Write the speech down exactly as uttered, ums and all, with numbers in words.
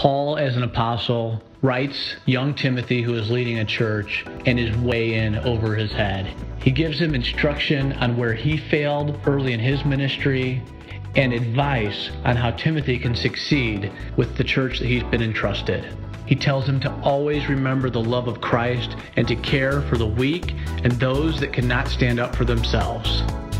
Paul, as an apostle, writes young Timothy, who is leading a church, and is way in over his head. He gives him instruction on where he failed early in his ministry and advice on how Timothy can succeed with the church that he's been entrusted. He tells him to always remember the love of Christ and to care for the weak and those that cannot stand up for themselves.